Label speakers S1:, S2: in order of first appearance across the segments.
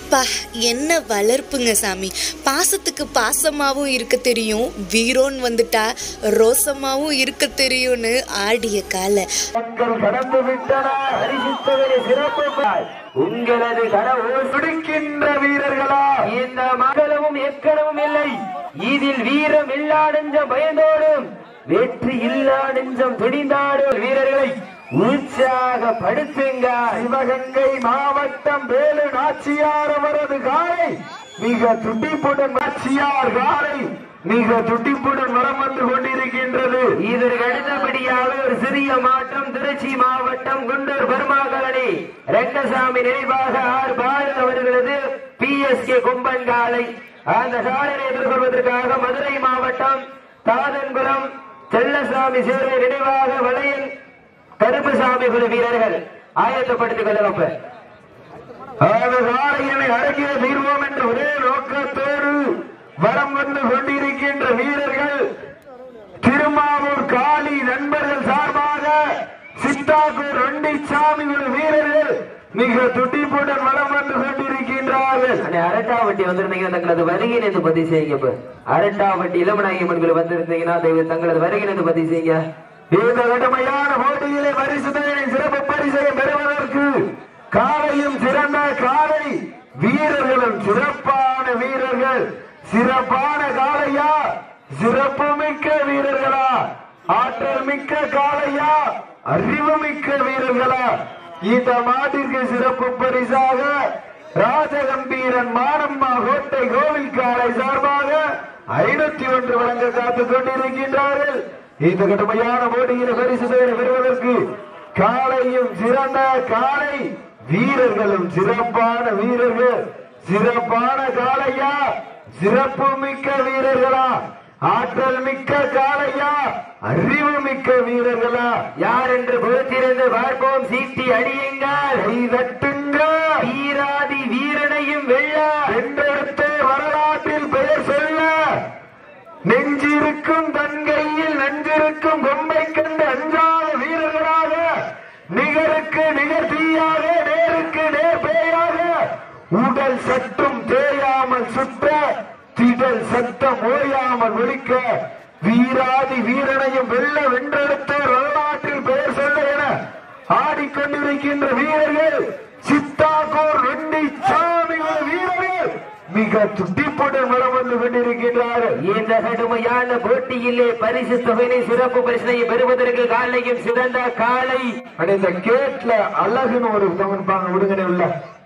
S1: பா, என்ன வளர்ப்புங்க சாமி. பாசத்துக்கு பாசமாவும் இருக்க தெரியும், வீரோன் வந்துட்டா ரோசமாவும் இருக்க தெரியும்னு ஆடிய கால
S2: கடந்து விட்டன. உங்களது கனவு சுடுக்கின்ற வீரர்களா? இந்த மகளவும் எக்கனவும் இல்லை. இதில் வீரம் இல்லா நெஞ்சம் பயந்தோடும், வெற்றி இல்லா நெஞ்சம் துணிந்தாடும் வீரர்களை உற்சாகப்படுத்துங்க. சிவகங்கை மாவட்டம் வேலு நாச்சியார் அவரது காலை மிக துடிப்புடன் நாச்சியார் காலை மிக துடிப்புடன் வரம் வந்து கொண்டிருக்கின்றது. இதற்கு அடுத்தபடியாக ஒரு சிறிய மாற்றம். திருச்சி மாவட்டம் குண்டூர் பெருமாகரணி ரெங்கசாமி நினைவாக ஆர் பாரத் அவர்களது PSK கும்பன் காலை அந்த காலையை எதிர்கொள்வதற்காக மதுரை மாவட்டம் தாதன்குளம் செல்லசாமி சேர்வை நினைவாக வளையல் கருப்புசாமி குழு வீரர்கள் ஆயத்தப்படுத்திக் கொள்ளப்ப அடங்கிய தீர்வோம் என்ற ஒரே நோக்கத்தோடு வரம் வந்து கொண்டிருக்கின்ற வீரர்கள் திருமாவூர் காளி நண்பர்கள் சார்பாக சித்தாக்கூர் ரெண்டிச்சாமி குழு வீரர்கள் மிக துடிப்புடன் வளம் வந்து கொண்டிருக்கின்றார்கள். அரட்டாவட்டி வந்திருந்தீங்கன்னா தங்களது வருகையிலிருந்து பதிவு செய்யுங்க. அரட்டாவட்டி இளமநாயகமன் குழு வந்திருந்தீங்கன்னா தங்களது வருகையிலிருந்து பதிவு செய்யுங்க. இந்த கடுமையான போட்டியிலே பரிசுத்தனை சிறப்பு பரிசை பெறுவதற்கு காலையும் சிறந்த காலை வீரர்களும் சிறப்பான வீரர்கள். சிறப்பான காலையா, சிறப்பு மிக்க வீரர்களா, ஆற்றல் மிக்க காலையா, அறிவு மிக்க வீரர்களா? இந்த மாட்டிற்கு சிறப்பு பரிசாக ராஜகம்பீரன் மானம்மா கோட்டை கோவில் காலை சார்பாக 501 வழங்க காத்துக் கொண்டிருக்கின்றார்கள். இந்த கடுமையான போட்டியில் பரிசு பெறுவதற்கு காலையும் சிறந்த காலை வீரர்களும் சிறப்பான வீரர்கள். சிறப்பான காலையா, சிறப்பு மிக்க வீரர்களா, ஆற்றல் மிக்க காலையா, அறிவு மிக்க வீரர்களா? யார் என்று பொறுத்திருந்து பார்ப்போம். சீட்டி அடியுங்கள், தட்டுங்கள். வீராதி வீரனையும் வெல்ல என்றெடுத்து வரலாற்றில் பெயர் சொல்ல நெஞ்சிருக்கும் தன் கையில் நெஞ்சிருக்கும் பொம்மை கண்டு அஞ்சாத வீரர்களாக, நிகருக்கு நிகர் தீயாக, நேருக்கு நேர் பேயாக, உடல் சற்றும் தேயாமல் சுற்ற, திடல் சத்தம் ஓயாமல் ஒழிக்க, வீராதி வீரனையும் வெல்ல வென்றெடுத்து வரலாற்றில் பெயர் சொல்ல என ஆடிக்கொண்டிருக்கின்ற வீரர்கள் சித்தாக்கூர் ரெண்டிச்சாமி வீரர்கள் மிக துடிப்புடன் வளம் வந்து கொண்டிருக்கின்றார்கள். இந்த கடுமையான போட்டியிலே பரிசு தொகையை சிறப்பு பரிசனை பெறுவதற்கு காலையும் சிறந்த காலை இந்த கேட்ல அழகுன்னு ஒரு தவன்பாங்க விடுங்கனே உள்ள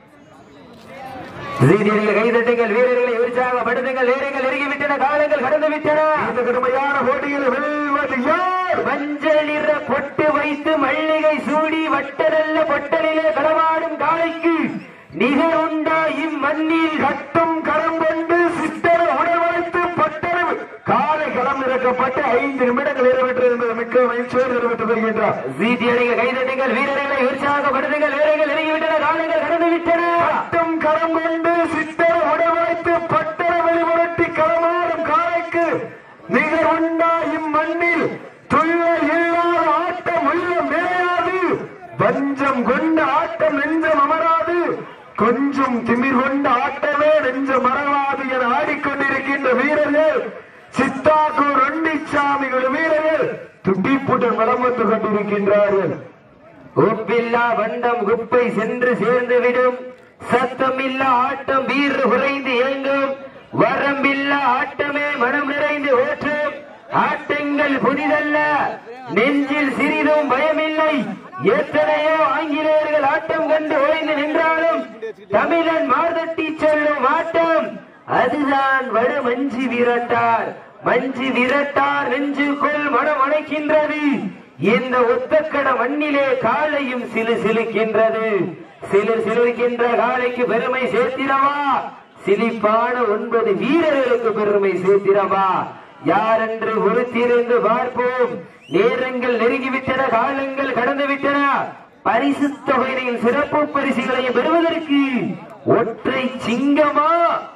S2: கைதட்டுங்கள், வீரர்களை உற்சாகப்படுத்துங்கள். வீரர்கள் நெருங்கிவிட்டன, காலங்கள் கடந்து விட்டன. இந்த கடுமையான போட்டியில் வெல்வது யார்? மஞ்சள் நிற பொட்டு வைத்து மல்லிகை சூடி வட்டநல்ல பொட்டலிலே களவாடும் காலைக்கு நிகர் உண்டா இம்மண்ணில்? கட்டும் களம் கொண்டு சித்தர உணவளித்து பட்டளவு காலை களம் இறக்கப்பட்டு 5 நிமிடங்கள் நிறைவேற்று என்பது மிக்க மகிழ்ச்சியோடு நிறைவேற்று வருகின்றார். சீட்டி அடிங்க, கைதட்டுங்கள், வீரர்களை உற்சாகப்படுத்துங்கள். வீரர்கள் நெருங்கிவிட்டன, காலங்கள் கடந்து விட்டன. கட்டும் களம் கொண்டு சித்தர உணவளித்து பட்டள வெளிமுரட்டி களமாடும் காலைக்கு நிகர் உண்டா இம்மண்ணில்? துள்ள இல்லாத ஆட்டம் உள்ளம் நிறையாது, வஞ்சம் கொண்ட ஆட்டம் நெஞ்சம் அமராது, கொஞ்சம் திமிர் கொண்ட ஆட்டமே நெஞ்சம் மறவாது என ஆடிக்கொண்டிருக்கின்ற வீரர்கள் சித்தாக்கூர் ரெண்டிச்சாமி வீரர்கள் துடிப்புடன் வலம் வந்து கொண்டிருக்கின்றார்கள். ஒப்பில்லா வண்டம் குப்பை சென்று சேர்ந்துவிடும், சத்தமில்லா ஆட்டம் வீர் குறைந்து இயங்கும், வரம்பில்லா ஆட்டமே மனம் நிறைந்து ஓற்றும், ஆட்டங்கள் புதிதல்ல, நெஞ்சில் சிறிதும் பயமில்லை. எத்தனையோ ஆங்கிலேயர்கள் ஆட்டம் கண்டு ஓய்ந்து நின்றாலும் தமிழன் மார்தட்டி செல்லும் ஆட்டம் அதுதான் வட மஞ்சி விரட்டார். மஞ்சி விரட்டார் நெஞ்சுக்குள் மனம் அணைக்கின்றது. இந்த ஒத்தக்கட மண்ணிலே காலையும் சிலு சிலுக்கின்றது. சிலர் சிலிருக்கின்ற காலைக்கு பெருமை சேர்த்திடவா? சிலிப்பான 9 வீரர்களுக்கு பெருமை சேர்த்திடவா? யாரென்று ஒருத்திருந்து பார்ப்போம். நேரங்கள் நெருங்கிவிட்டன, காலங்கள் கடந்து விட்டன. பரிசு தொகையின் சிறப்பு பரிசுகளையும் பெறுவதற்கு ஒற்றை சிங்கமா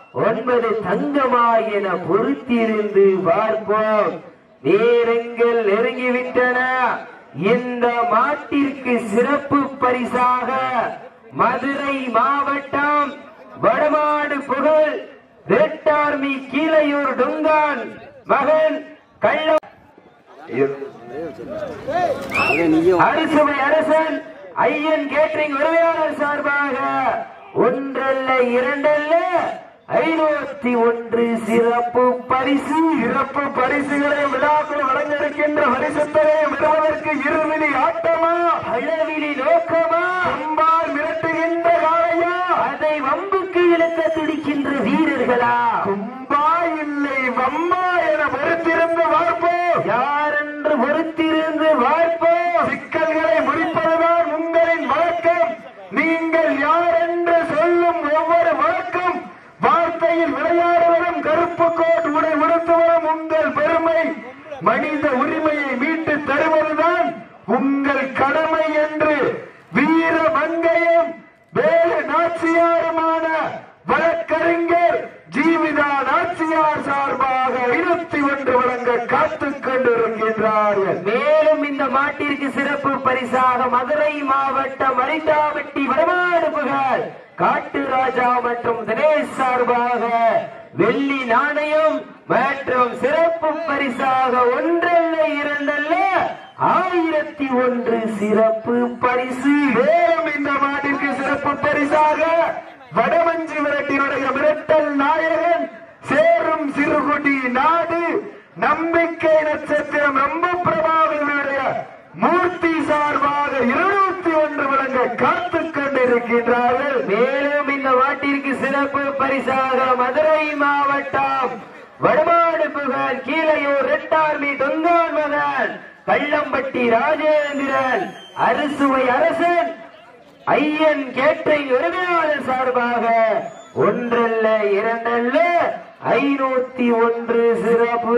S2: 9 தங்கமா என பொறுத்திருந்து பார்ப்போம். நேரங்கள் நெருங்கிவிட்டன. இந்த மாட்டிற்கு சிறப்பு பரிசாக மதுரை மாவட்டம்
S3: வடமாடு புகழ் ரெட் ஆர்மி கீழையூர் டொங்கான் மகன் கள்ள அரிசுவை அரசன் ஐயன் கேட்டரிங் உரிமையாளர் சார்பாக ஒன்றல்ல இரண்டல்ல 501 சிறப்பு பரிசுகளை விழாக்கள் வழங்கியிருக்கின்ற பரிசுத்தரையும் பெறுவதற்கு இருவிழி ஆட்டமா அளவிலி நோக்கமா அம்பால் மிரட்டுகின்ற காளையா அதை வம்புக்கு இழுக்க துடிக்கின்ற வீரர்களா கும்பா இல்லை வம்மா என பொறுத்திருந்து பார்ப்போம் யாரென்று பொறுத்திருந்து பார்ப்போம் சிக்கல்களை முடிப்பதுதான் உங்களின் வழக்கம் நீங்கள் யார் என்று சொல்லும் ஒவ்வொரு வழக்கம் வார்த்தையில் விளையாடுவதும் கருப்பு கோட் உடை உடுத்துவதும் உங்கள் பெருமை மனித உரிமையை மீட்டு தருவதுதான் உங்கள் கடமை என்று வீர மங்கையும் வேலு நாச்சியாருமான வழக்கறிஞர் ஜீவிதா நாச்சியார் சார்பாக 21 வழங்க காத்துக் கொண்டிருக்கின்றார்கள். மேலும் இந்த மாட்டிற்கு சிறப்பு பரிசாக மதுரை மாவட்டம் மரிட்டாவட்டி வடமாடு புகழ் காட்டு ராஜா மற்றும் தினேஷ் சார்பாக வெள்ளி நாணயம் மற்றும் சிறப்பு பரிசாக ஒன்றல்ல இரண்டல்ல 1001 சிறப்பு பரிசு. மேலும் இந்த மாட்டிற்கு சிறப்பு பரிசாக வடமஞ்சி விரட்டினுடைய மிரட்டல் நாயகன் சேரும் சிறுகுடி நாடு நம்பிக்கை நட்சத்திரம் ரொம்ப பிரபாகரனுடைய மூர்த்தி சார்பாக 201 வழங்க காத்துக் கொண்டிருக்கின்றார்கள். மேலும் இந்த மாட்டிற்கு சிறப்பு பரிசாக மதுரை மாவட்டம் வடமாடு புகழ் கீழையூர் ரெட் ஆர்மி டொங்கான் மகன் கள்ளம்பட்டி ராஜேந்திரன் அரிசுவை அரசன் ஐயன் கேட்டரிங் உரிமையாளர் சார்பாக ஒன்றல்ல இரண்டல்ல 501 சிறப்பு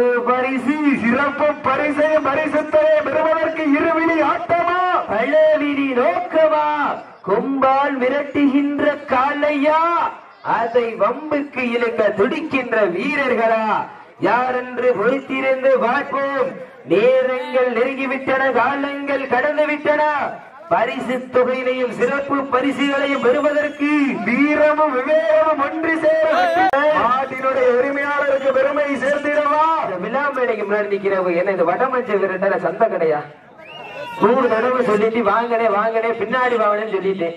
S3: பரிசையும் பரிசுத்தரை பெறுவதற்கு இருவிழி ஆட்டமா பழவிழி நோக்கமா கும்பால் மிரட்டுகின்ற காளையா அதை வம்புக்கு இழுக்க துடிக்கின்ற வீரர்களா யாரென்று பொறுத்திருந்து பார்ப்போம். நேரங்கள் நெருங்கிவிட்டன, காலங்கள் கடந்து விட்டன. பரிசு தொகையினையும் சிறப்பு பரிசுகளையும் பெறுவதற்கு வீரமும் விவேகமும் ஒன்றி சேருடைய உரிமையாளருக்கு பெருமை சேர்த்திடவா. விழா மேடைக்கு முன்னாடி நிக்கிறவங்க என்ன இந்த வடமஞ்ச விரட்டல சந்த கடையா 3 தடவை சொல்லிட்டு வாங்கனே பின்னாடி வாங்கன்னு சொல்லிட்டேன்.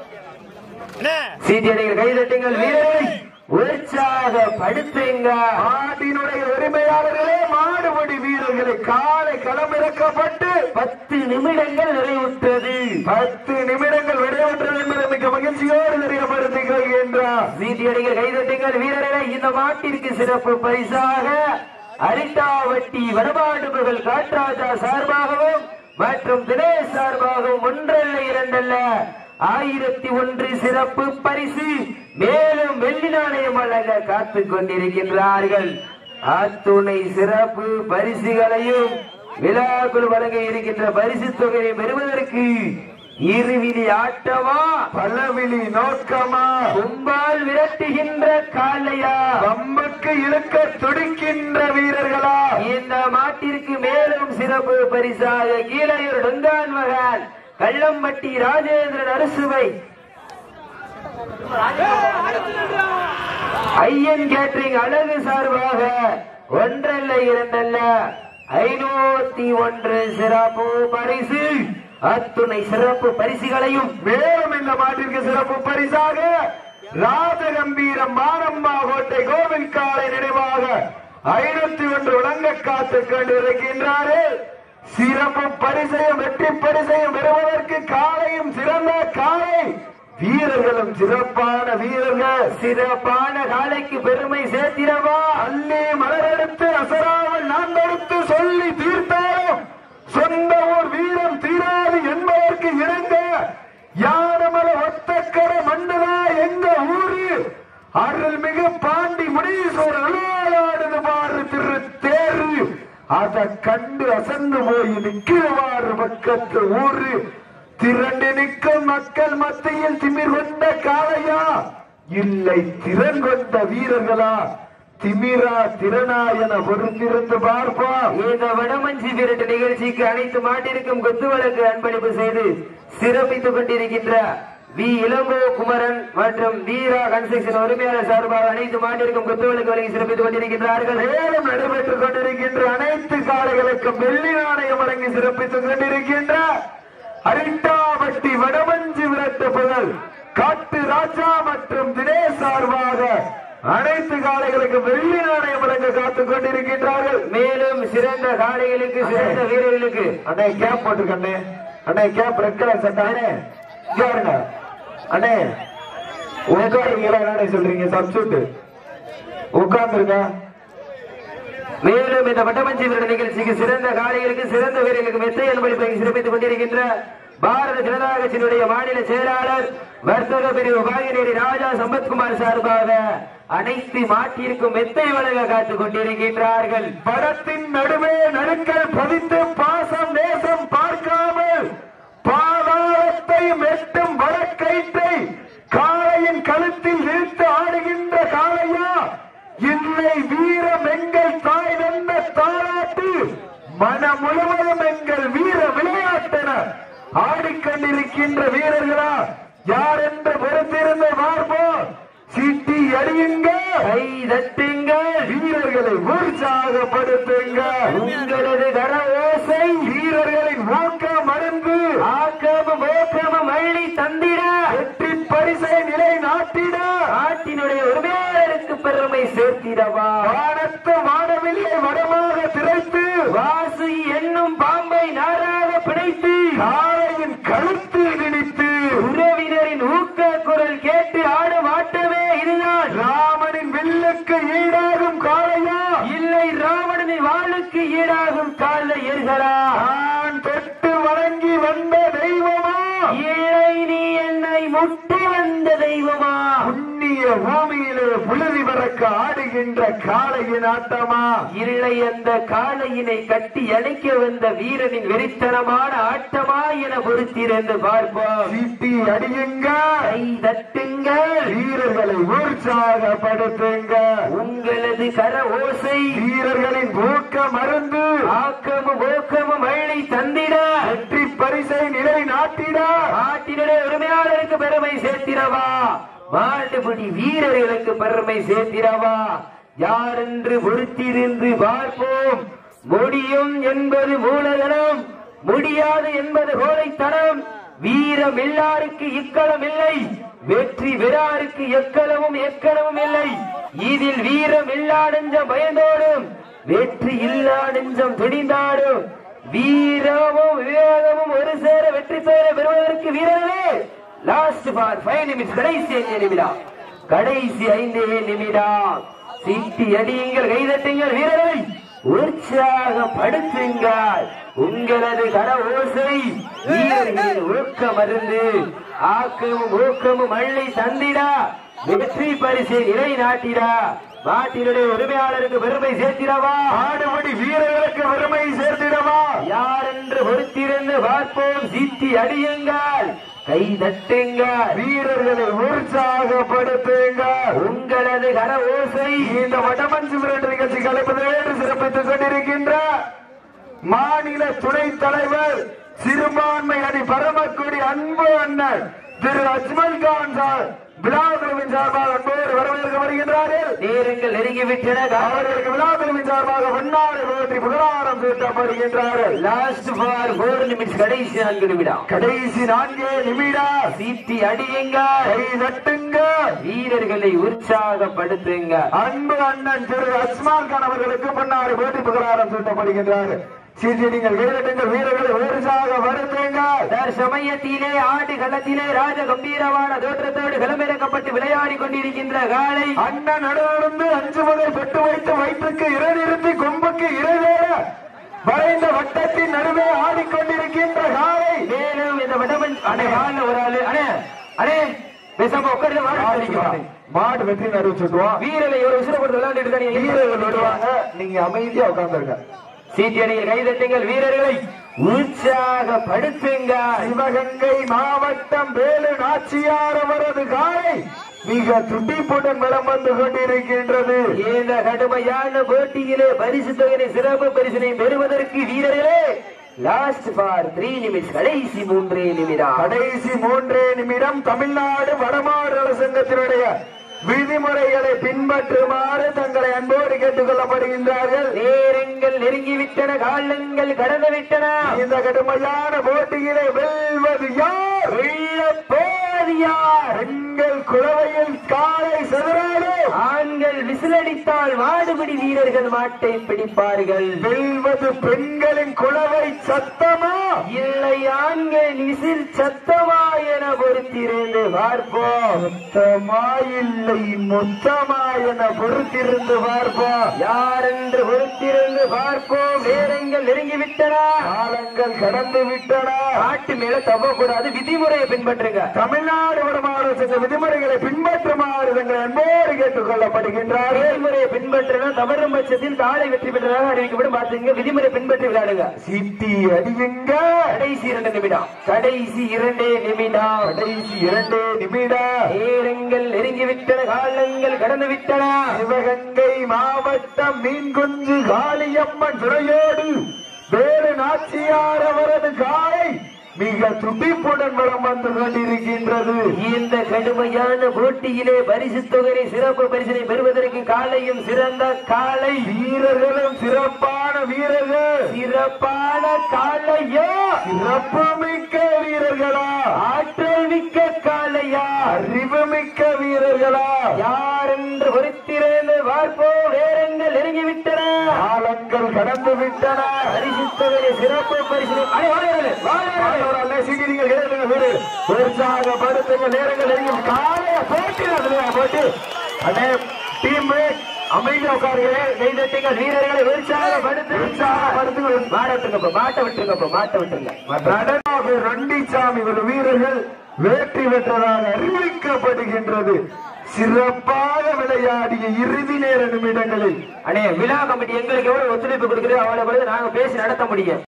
S3: சீட்டியடிகள் கைதட்டுங்கள் வீரரை உற்சாகப்படுத்துங்க. மாட்டினுடைய உரிமையாளர்களே மாடுபடி வீரர்களை காலை களமிறக்கப்பட்டு 10 நிமிடங்கள் நிறைவுற்றது. 10 நிமிடங்கள் நிறைவுற்றது என்பதை மிக மகிழ்ச்சியோடு தெரியப்படுத்திக் கொள்கின்றார். சீட்டியடிகள் கைதட்டுங்கள் வீரர்களை. இந்த மாட்டிற்கு சிறப்பு பரிசாக அரிட்டாவட்டி வடமாடு புகழ் காட்ராஜா சார்பாகவும் மற்றும் தினேஷ் சார்பாகவும் ஒன்றல்ல இரண்டல்ல 1001 சிறப்பு பரிசு. மேலும் வெள்ளி நாணயம் வழங்க காத்துக் கொண்டிருக்கின்றார்கள். அத்துணை சிறப்பு பரிசுகளையும் விழாக்குள் வழங்க இருக்கின்ற பரிசு தொகையை பெறுவதற்கு இருவிழி ஆட்டமா பலவிழி நோக்கமா கும்பால் விரட்டுகின்ற காளையா வம்புக்கு இழுக்க துடிக்கின்ற வீரர்களா இந்த மாட்டிற்கு மேலும் சிறப்பு பரிசாக கீழையூர் டொங்கான் மகன் கள்ளம்பட்டி ராஜேந்திரன் அரிசுவை ஐயன் கேட்டரிங் அழகு சார்பாக ஒன்றல்ல இரண்டல்ல 501 சிறப்பு பரிசு. அத்துணை சிறப்பு பரிசுகளையும் மேலும் இந்த மாட்டிற்கு சிறப்பு பரிசாக ராஜகம்பீரம் மானம்மா கோட்டை கோவில் காலை நினைவாக 501 வழங்க காத்துக் கொண்டிருக்கின்றார்கள். சிறப்பு பரிசையும் வெற்றி பரிசையும் பெறுவதற்கு காலையும் சிறந்த காலை வீரர்களும் சிறப்பான வீரர்கள். சிறப்பான காலைக்கு பெருமை சேர்த்திடவா அள்ளி மலரெடுத்து அசராமல் நான் எடுத்து சொல்லி தீர்த்தாலும் சொந்த ஊர் வீரம் தீராது என்பதற்கு இறங்க யானமல ஒத்தக்கரை மண்ணுதா எங்க ஊரு அருள்மிகு பாண்டி முடிசூர் விளையாடுது பாரு திரு தேரு அதை கண்டு அசந்து போய் நிற்கிறவாறு பக்கத்து ஊரு திரண்டு நிற்கும் மக்கள் மத்தியில் திமிர் கொண்ட காளையா இல்லை திறன் கொண்ட வீரர்களா திமிரா திறனா என பொறுத்திருந்து பார்ப்போம். இந்த வடமஞ்சி விரட்டு நிகழ்ச்சிக்கு அனைத்து மாட்டிற்கும் கொத்து வழக்கு அன்பளிப்பு செய்து சிறப்பித்துக் கொண்டிருக்கின்ற வி இளங்கோ குமரன் மற்றும் வீரா கன்ஸ்ட்ரக்ஷன் உரிமையாளர் சார்பாக அனைத்து மாட்டிற்கும் குத்துவிளக்கு வழங்கி சிறப்பித்துக் கொண்டிருக்கின்றார்கள்.
S2: மேலும் நடைபெற்றுக் கொண்டிருக்கின்ற அனைத்து காளைகளுக்கும் வெள்ளி நாணயம் வழங்கி சிறப்பித்துக் கொண்டிருக்கின்ற அரிட்டாவட்டி வடமஞ்சி விரட்டு புகழ் காட்டு ராஜா மற்றும் தினேஷ் சார்பாக அனைத்து காளைகளுக்கு வெள்ளி நாணயம் வழங்க காத்துக் கொண்டிருக்கின்றார்கள்.
S3: மேலும் சிறந்த காளைகளுக்கு சிறந்த வீரர்களுக்கு
S2: அண்ணே கேப் போட்டுக்கண்ணே, அண்ணே கேப் ரெட் கலர் சட்டானே பாருங்க அண்ணே. உட்காருங்களா என்ன சொல்றீங்க? சப்சூட் உட்கார்ந்துருங்க.
S3: மேலும் இந்த வட்டமஞ்சி விரட நிகழ்ச்சிக்கு சிறந்த காளைகளுக்கு சிறந்த வீரர்களுக்கு மெத்தை அன்பளிப்பை சிறப்பித்துக் கொண்டிருக்கின்ற பாரத ஜனதா கட்சியினுடைய மாநில செயலாளர் வர்த்தக பிரிவு பாகினேரி ராஜா சம்பத்குமார் சார்பாக அனைத்து மாட்டிற்கும் மெத்தை வழங்க காத்துக் கொண்டிருக்கின்றார்கள்.
S2: படத்தின் நடுவே நடுக்கல் பதித்து பாசம் நேசம் பார்க்காமல் பாதாளத்தை மெட்டும் வடக்கயிற்றை காளையின் கழுத்தில் இழுத்து ஆடுகின்ற காளையா இல்லை வீரம் எங்கள் தாய் நந்த தாராட்டு மனம் முழுவதும் எங்கள் வீர விளையாட்டென ஆடிக்கொண்டிருக்கின்ற வீரர்களா யார் என்று பொறுத்திருந்து பார்ப்போம். சீட்டி அடியுங்கள்,
S3: கை தட்டுங்கள்,
S2: வீரர்களை உற்சாகப்படுத்துங்கள்.
S3: உங்களது கர ஓசை
S2: வீரர்களின் ஊக்க மருந்து
S3: ஆக்கமும் ஓக்கமும் அள்ளி தந்திட
S2: வெற்றி பரிசை நிலை நாட்டிட
S3: நாட்டினுடைய உரிமையாளருக்கு பெருமை சேர்த்திடவா
S2: வானத்து வானவில்லை வடமாக திரைத்து
S3: வாசு என்னும் பாம்பை நாராக பிடித்து
S2: காளையின் கழுத்தில் திணித்து
S3: உறவினரின் ஊக்க குரல் கேட்டு ஆடும் ஆட்டமே இதுதான்.
S2: ராமனின் வில்லுக்கு ஈடாகும் காளையா
S3: இல்லை ராவணனின் வாளுக்கு ஈடாகும் காளையர்களா?
S2: நான் தொட்டு வணங்கி வந்த தெய்வமா
S3: இல்லை நீ என்னை முட்டி வந்த தெய்வமா?
S2: புண்ணிய பூமியிலே புழுதி பறக்க ஆடுகின்ற காளையின் ஆட்டமா
S3: இல்லை அந்த காளையினை கட்டி அணைக்க வந்த வீரனின் வெறித்தனமான ஆட்டமா என பொறுத்திருந்து பார்ப்போம்.
S2: சீட்டி அடியுங்க,
S3: கை தட்டுங்கள்,
S2: வீரர்களை உற்சாகப்படுத்துங்க.
S3: உங்களது கர ஓசை
S2: வீரர்களின் ஊக்க மருந்து
S3: ஆக்கமும் ஊக்கமும் அள்ளி தந்திட
S2: வெற்றி பரிசை நிலை நாட்டிட
S3: நாட்டினுடைய உரிமையாளருக்கு பெருமை சேர்த்திடவா மாட்டுப்பிடி வீரர்களுக்கு பெருமை சேர்த்திடவா யார் என்று பொறுத்திருந்து பார்ப்போம். முடியும் என்பது மூலதனம், முடியாது என்பது கோழைத்தனம். வீரம் எல்லாருக்கு இக்களம் இல்லை, வெற்றி பெறாருக்கு எக்களமும் எக்களமும் இல்லை. இதில் வீரம் இல்லா நெஞ்சம் பயந்தோடும், வெற்றி இல்லா நெஞ்சம் துணிந்தாடும். வீரமும் விவேகமும் ஒரு சேர வெற்றி பெற பெறுவதற்கு வீரர்களே லாஸ்ட் ஃபார் 5 நிமிஷம், கடைசி 5 நிமிடம், கடைசி 5 நிமிடம். சீட்டி அடியுங்கள், கைதட்டுங்கள், வீரரை உற்சாகப்படுத்துங்கள். உங்களது கர ஓசை வீரர்களின் ஊக்க மருந்து ஆக்கமும் ஊக்கமும் அள்ளி தந்திட வெற்றி பரிசை நிலை நாட்டிட நாட்டினுடைய உரிமையாளருக்கு பெருமை சேர்த்திடவா
S2: ஆடுபடி வீரர்களுக்கு பெருமை சேர்த்திடவா
S3: யார் என்று பொறுத்திருந்து பார்ப்போம். சீட்டி அடியுங்கள், கை தட்டுங்கள்,
S2: வீரர்களை உற்சாகப்படுத்துங்க.
S3: உங்களது கர ஓசை
S2: இந்த வடமஞ்சு விரட்டு நிகழ்ச்சி கலைப்பதற்கு சிறப்பித்துக் கொண்டிருக்கின்ற மாநில துணைத் தலைவர் சிறுபான்மை அணி பரமக்குடி அன்பு அண்ணன் திரு அஜ்மல் கான் சார் விழாக்குழுவின் சார்பாக அன்போடு வரவேற்க வருகின்றார்கள்.
S3: நேரங்கள் நெருங்கிவிட்டன.
S2: அவர்களுக்கு விழாக்குழுவின் சார்பாக வண்ணாடு போற்றி புகழாரம் சூட்டப்படுகின்றார்கள்.
S3: லாஸ்ட் ஃபார் 4 நிமிஷம், கடைசி 4 நிமிடம்,
S2: கடைசி 4 நிமிடம்.
S3: சீட்டி அடியுங்க,
S2: கை தட்டுங்க,
S3: வீரர்களை உற்சாகப்படுத்துங்க.
S2: அன்பு அண்ணன் திரு அஸ்மான் கான் அவர்களுக்கு வண்ணாடு போற்றி புகழாரம் சூட்டப்படுகின்றார்கள். சீட்டிடுங்கள், கைதட்டுங்கள், வீரர்களை உற்சாகப்படுத்துங்கள்.
S3: சமயத்திலே ஆடு களத்திலே ராஜ கம்பீரமான தோற்றத்தோடு களமிறக்கப்பட்டு விளையாடி கொண்டிருக்கின்ற காலை
S2: அண்ணன் நடுவிலிருந்து 5 முதல் பெட்டு வைத்து வயிற்றுக்கு இறைநிறுத்தி கொம்புக்கு இறைவேற வரைந்த வட்டத்தின் நடுவே ஆடிக்கொண்டிருக்கின்ற காலை.
S3: மேலும் இந்த வடமன் அணை வாழ்ந்த ஒரு ஆளு அணே அணே பேசாம உட்கார்ந்து
S2: மாடு வெற்றி அறிவிச்சுக்குவோம்.
S3: வீரரை ஒரு உசுரப்படுத்த விளையாண்டுட்டு தான்
S2: வீரர்கள் விடுவாங்க, நீங்க அமைதியா உட்கார்ந்துருங்க.
S3: சீட்டியடிய கைதட்டுங்கள், வீரர்களை உற்சாகப்படுத்துங்கள்.
S2: சிவகங்கை மாவட்டம் வேலு நாச்சியார் அவரது காலை மிக துடிப்புடன் வலம் வந்து கொண்டிருக்கின்றது.
S3: இந்த கடுமையான போட்டியிலே பரிசு தொகையை சிறப்பு பரிசினை பெறுவதற்கு வீரர்களே லாஸ்ட் ஃபார் 3 நிமிஷம். கடைசி 3 நிமிடம்.
S2: கடைசி 3 நிமிடம். தமிழ்நாடு வடமாநில சங்கத்தினுடைய விதிமுறைகளை பின்பற்றுமாறு தங்களை அன்போடு கேட்டுக் கொள்ளப்படுகின்றார்கள்.
S3: நேரங்கள் நெருங்கிவிட்டன, காலங்கள் கடந்து விட்டன.
S2: இந்த கடுமையான போட்டியிலே வெல்வது யார்,
S3: வெல்லப்போவது யார்?
S2: பெண்கள் குளவையில் காலை செதறாடு,
S3: ஆண்கள் விசிலடித்தால் மாடுபிடி வீரர்கள் மாட்டை பிடிப்பார்கள்.
S2: வெல்வது பெண்களின் குளவை சத்தமா
S3: இல்லை ஆண்கள் விசில் சத்தமா என பொறுத்திருந்து பார்ப்போம்.
S2: சத்தமா இல்லை மொத்தமா என பொறுத்திருந்து பார்ப்போம்.
S3: யார் என்று பொறுத்திருந்து பார்ப்போம். நேரங்கள் நெருங்கிவிட்டன,
S2: காலங்கள் கடந்து விட்டன.
S3: நாட்டு மேல தவக்கூடாது, விதிமுறையை பின்பற்றுங்க.
S2: தமிழ்நாடு வடமாநில சங்க விதிமுறைகளை பின்பற்றுமாறு தங்களை அன்போடு கேட்டுக் கொள்ளப்படுகின்றார்கள்.
S3: விதிமுறையை பின்பற்றினா தவறும் பட்சத்தில் காலை வெற்றி பெற்றதாக அறிவிக்கப்படும். பார்த்துங்க, விதிமுறை பின்பற்றி விளையாடுங்க.
S2: சீட்டி அடியுங்க.
S3: கடைசி 2 நிமிடம். கடைசி 2 நிமிடம்.
S2: கடைசி 2 நிமிடம்.
S3: நேரங்கள் நெருங்கிவிட்டன, காலங்கள் கடந்து விட்டன.
S2: சிவகங்கை மாவட்டம் மீன்குஞ்சு காளியம்மன் துறையோடு வேறு நாச்சியார் அவரது காலை மிக துடிப்புடன் வளம் வந்து கொண்டிருக்கின்றது.
S3: இந்த கடுமையான போட்டியிலே பரிசு தொகை சிறப்பு பரிசினை பெறுவதற்கு காலையும் சிறந்த காலை,
S2: வீரர்களும் சிறப்பான வீரர்கள்.
S3: சிறப்பான காலையா,
S2: சிறப்பு மிக்க வீரர்களா,
S3: ஆற்றல் மிக்க காலையா,
S2: அறிவு மிக்க வீரர்களா,
S3: யார் என்று பொறுத்திருந்து பார்ப்போம். நேரங்கள் நெருங்கிவிட்டன,
S2: காலங்கள் கடந்து விட்டன.
S3: பரிசு தொகை சிறப்பு பரிசினை
S2: உற்சாகப்படுத்துங்க. நேரங்கள் நெருங்கும். காலைய போட்டி அதே டீம் அமைதியா உட்காருங்க.
S3: கைதட்டுங்கள், வீரர்களை உற்சாகப்படுத்துங்க. மாட்ட விட்டுருங்க.
S2: ரண்டிசாமி ஒரு வீரர்கள் வெற்றி பெற்றதாக அறிவிக்கப்படுகின்றது. சிறப்பாக விளையாடிய இறுதி நேர நிமிடங்களில்
S3: விழா கமிட்டி எங்களுக்கு எவ்வளவு ஒத்துழைப்பு கொடுக்கிறது அவ்வளவு நாங்க பேசி நடத்த முடியும்.